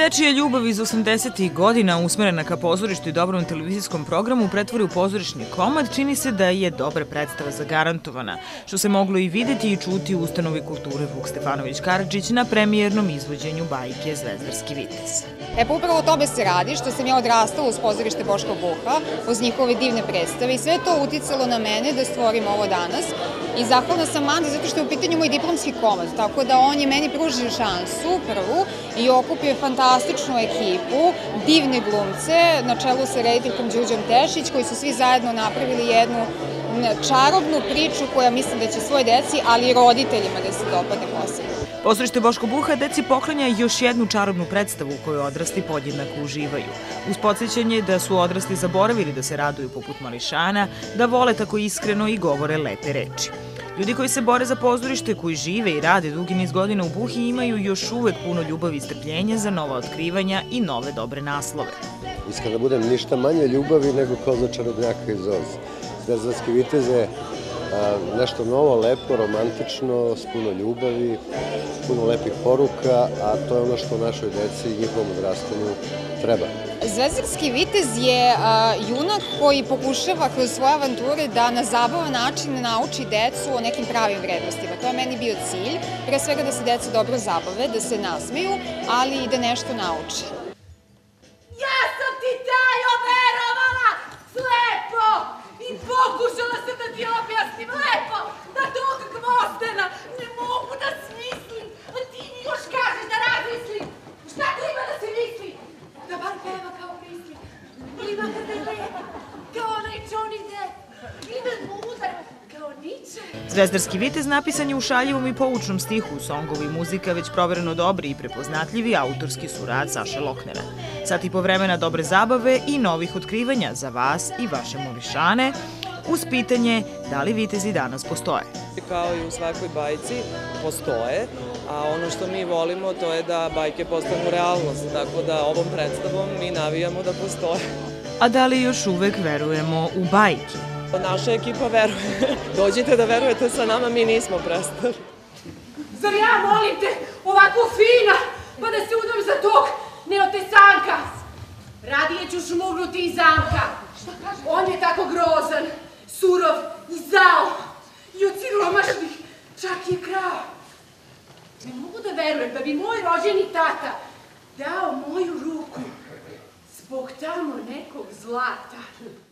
Dečija ljubav iz 80-ih godina, usmerena ka pozorištu i dobrom televizijskom programu, pretvori u pozorišni komad, čini se da je dobra predstava zagarantovana, što se moglo i videti i čuti u ustanovi kulture Vuk Stefanović Karadžić na premijernom izvođenju bajke Zvezdarski vitez. Pa upravo o tome se radi, što sam ja odrastala uz pozorište Boška Buha, uz njihove divne predstave i sve je to uticalo na mene da stvorim ovo danas. I zahvalna sam Mandi zato što je u pitanju moj diplomski komad, tako da on je meni pružio šansu prvu i okupio fantastičnu ekipu, divne glumce, na čelu sa rediteljkom Đurđom Tešić, koji su svi zajedno napravili jednu čarobnu priču koja mislim da će svoj deci, ali i roditeljima da se dopadne posebno. Pozorište Boško Buha deci poklanja još jednu čarobnu predstavu u kojoj odrasli podjednako uživaju. Uz podsjećanje da su odrasli zaboravili da se raduju poput mališana, da vole tako iskreno i govore lepe reči. Ljudi koji se bore za pozorište, koji žive i rade dugi niz godina u Buhi, imaju još uvek puno ljubavi i strpljenja za nova otkrivanja i nove dobre naslove. Iskreno da budem, ništa manje ljubavi nego Koza čarobnjaka iz Oz. Zvezdarski vitez je nešto novo, lepo, romantično, s puno ljubavi, puno lepih poruka, a to je ono što našoj deci i njihovom odrastanju treba. Zvezdarski vitez je junak koji pokušava kroz svoje avanture da na zabavan način nauči decu o nekim pravim vrednostima. To je meni bio cilj, pre svega da se deca dobro zabave, da se nasmeju, ali i da nešto nauče. Ja sam ti Tajo verovala slepo i pokušala sam da ti objasnim lepo da tog Gvozdena ne mogu da smislim, a ti mi još kažeš da razmislim. Šta to ima da se misli? Da bar peva kao misli, ili makar da je lepa, kao onaj Johnny Depp, ili da je mudar, kao Nietzsche. Zvezdarski vitez napisan je u šaljivom i poučnom stihu, songovi i muzika već provereno dobri i prepoznatljivi autorski su rad Saše Loknera. Sat i po vremena dobre zabave i novih otkrivanja za vas i vaše mališane, uz pitanje da li vitezi danas postoje. Kao i u svakoj bajci postoje, a ono što mi volimo to je da bajke postanu realnost, tako da ovom predstavom mi navijamo da postoje. A da li još uvek verujemo u bajke? Naša ekipa veruje. Dođite da verujete sa nama, mi nismo prestali. Zar ja molim te, ovako fina, pa da se udam za tog neotesanka? Radije ću šmugnuti iz zamka. On je tako grozan, surov i zao i od siromašnih čak je krao. Ne mogu da verujem da bi moj rođeni tata dao moju ruku zbog tamo nekog zlata.